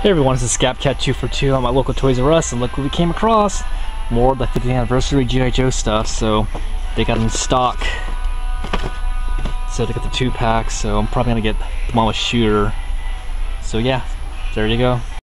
Hey everyone, this is Cat 2 for 2 on my local Toys R Us, and look what we came across. More of the 50th anniversary G.I. Joe stuff, so they got them in stock. So they got the 2-pack, so I'm probably gonna get the one with shooter. So yeah, there you go.